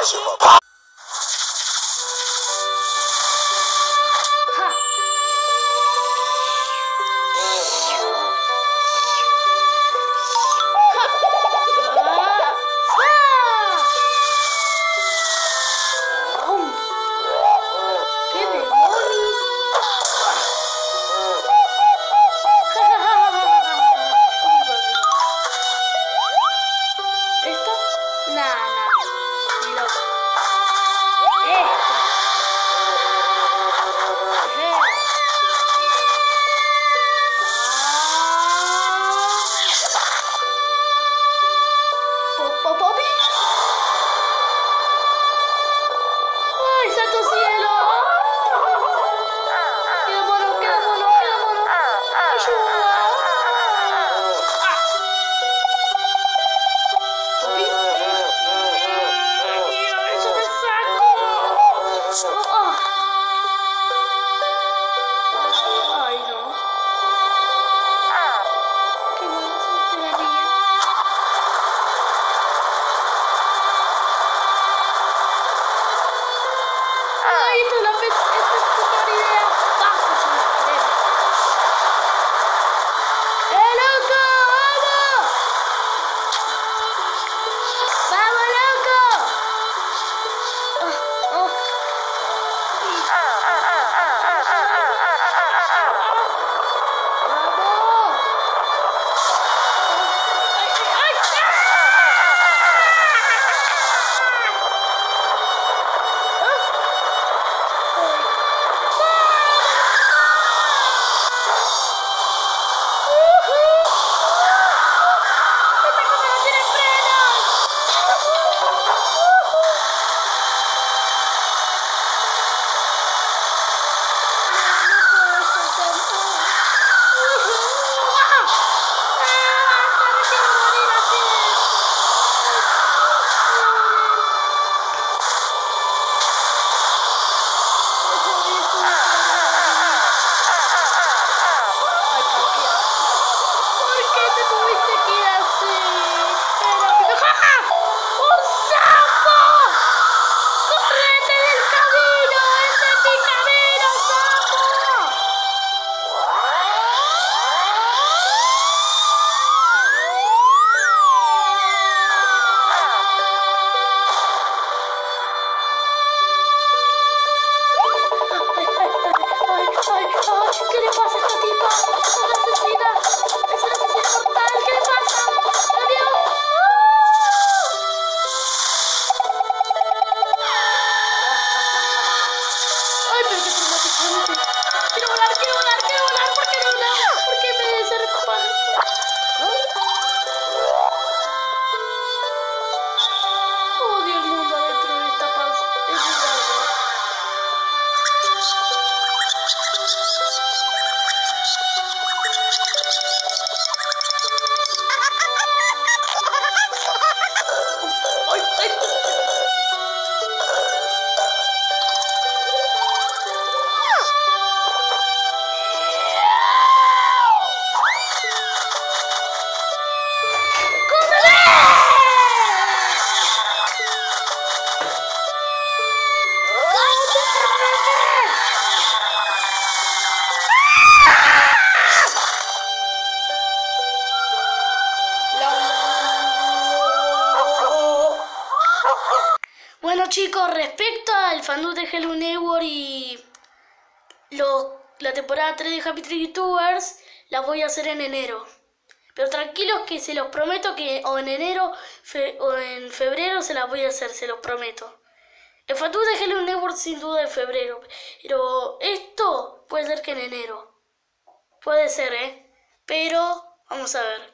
despacio, papá. ¿Qué le pasa a esta tipa? ¡Es una asesina! ¡Es una asesina mortal! ¿Qué le pasa? ¡Adiós! ¡Ay, pero qué traumatizante! ¡Quiero volar, quiero volar, quiero volar! ¿Por qué no volar? ¿Por qué me debe ser papá? Odio el mundo adentro de esta panza. Es muy largo. Bueno chicos, respecto al fandom de Hello Neighbor y la temporada 3 de Happy Tree Tubers, la voy a hacer en enero. Pero tranquilos que se los prometo que o en enero o en febrero se las voy a hacer, se los prometo. El fandom de Hello Neighbor sin duda en febrero, pero esto puede ser que en enero. Puede ser, pero vamos a ver.